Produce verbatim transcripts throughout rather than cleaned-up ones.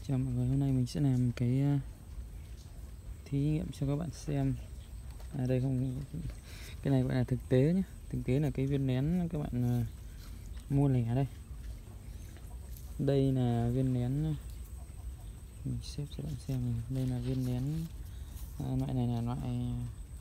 Chào mọi người, hôm nay mình sẽ làm cái uh, thí nghiệm cho các bạn xem. À, đây không, cái này gọi là thực tế nhé. Thực tế là cái viên nén các bạn uh, mua lẻ đây. Đây là viên nén, mình xếp cho bạn xem này. Đây là viên nén uh, loại này là loại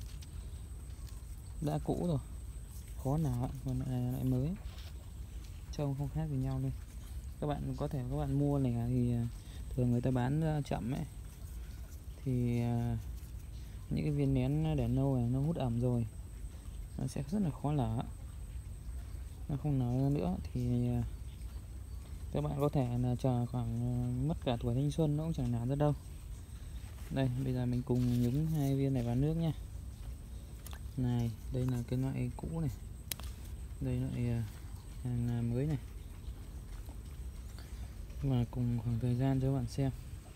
đã cũ rồi, khó nào, còn loại này là loại mới, trông không khác gì nhau luôn. Các bạn có thể các bạn mua lẻ thì uh, thường người ta bán uh, chậm ấy, thì uh, những cái viên nén để lâu này nó hút ẩm rồi, nó sẽ rất là khó nở, nó không nở ra nữa thì uh, các bạn có thể là chờ khoảng uh, mất cả tuổi thanh xuân nó cũng chẳng nở ra đâu. Đây, bây giờ mình cùng nhúng hai viên này vào nước nha. Này, đây là cái loại cũ này, đây loại uh, hàng mới này, và cùng khoảng thời gian cho các bạn xem.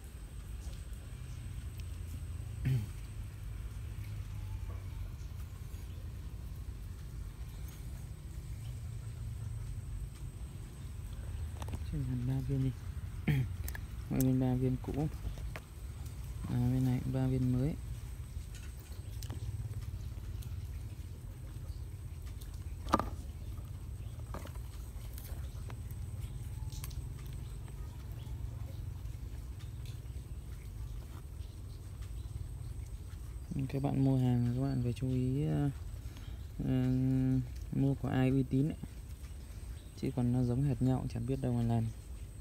Làm ba viên đi. Mỗi bên ba viên cũ, à, bên này ba viên mới. Các bạn mua hàng các bạn phải chú ý uh, uh, mua của ai uy tín ấy. Chứ còn nó giống hệt nhau chẳng biết đâu mà làm.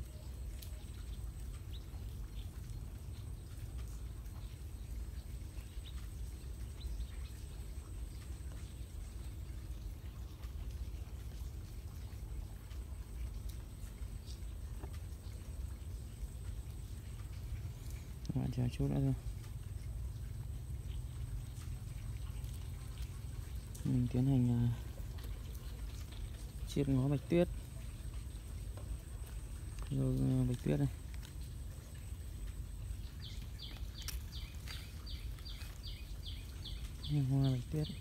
Các bạn chờ chút nữa thôi, mình tiến hành uh, chiết ngó bạch tuyết. Rồi uh, bạch tuyết này, hoa bạch tuyết.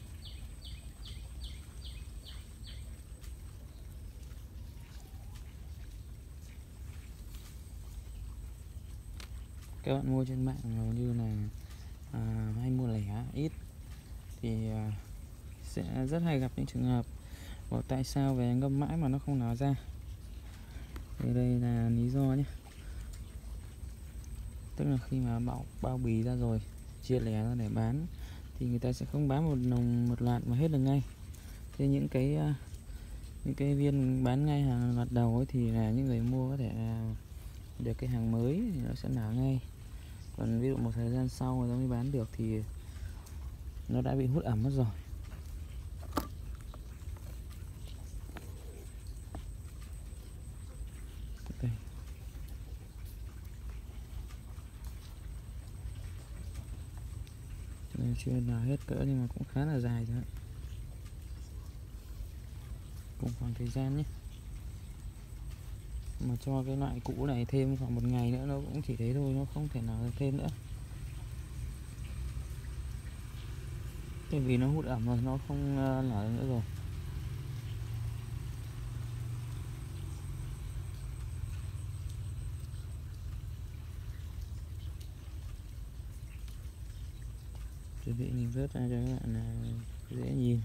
Các bạn mua trên mạng hầu như là à, hay mua lẻ ít thì à, sẽ rất hay gặp những trường hợp bảo tại sao về ngâm mãi mà nó không nở ra. Thì đây là lý do nhé. Tức là khi mà bảo bao bì ra rồi, chia lẻ ra để bán thì người ta sẽ không bán một nồng một loạt mà hết được ngay. Thế những cái những cái viên bán ngay hàng loạt đầu ấy thì là những người mua có thể được cái hàng mới thì nó sẽ nở ngay. Còn ví dụ một thời gian sau người ta mới bán được thì nó đã bị hút ẩm mất rồi. Đây. Đây chưa nở hết cỡ nhưng mà cũng khá là dài rồi. Cùng khoảng thời gian nhé. Mà cho cái loại cũ này thêm khoảng một ngày nữa nó cũng chỉ thế thôi, nó không thể nào được thêm nữa. Tại vì nó hút ẩm rồi, nó không nở nữa rồi. Chuẩn bị mình vớt ra cho các bạn là dễ nhìn.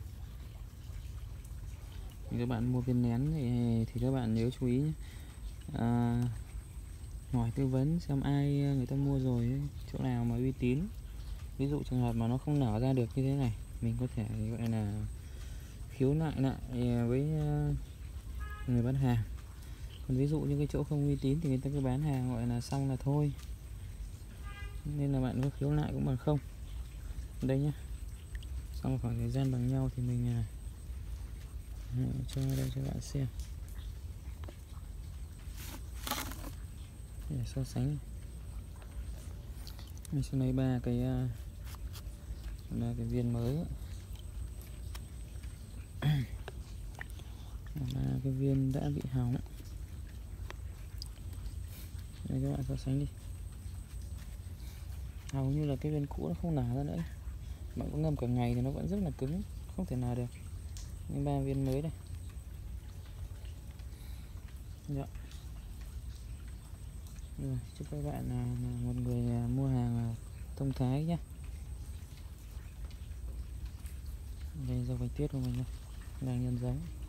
Thì các bạn mua viên nén thì, thì các bạn nhớ chú ý nhé. À, hỏi tư vấn xem ai người ta mua rồi ấy, chỗ nào mà uy tín. Ví dụ trường hợp mà nó không nở ra được như thế này, mình có thể gọi là khiếu nại lại với người bán hàng. Còn ví dụ như cái chỗ không uy tín thì người ta cứ bán hàng gọi là xong là thôi, nên là bạn có khiếu nại cũng bằng không. Đây nhá, sau khoảng thời gian bằng nhau thì mình cho đây cho bạn xem để so sánh. Mình sẽ lấy ba cái ba cái viên mới, ba cái viên đã bị hỏng. Đây các bạn so sánh đi. Hầu như là cái viên cũ nó không nở ra nữa. Bạn có ngâm cả ngày thì nó vẫn rất là cứng, không thể nào được. Những ba viên mới đây. Dạ. Rồi, chúc các bạn là, là một người à, mua hàng à, thông thái nhé. Đây rau bạch tuyết của mình đây, đang nhân giống.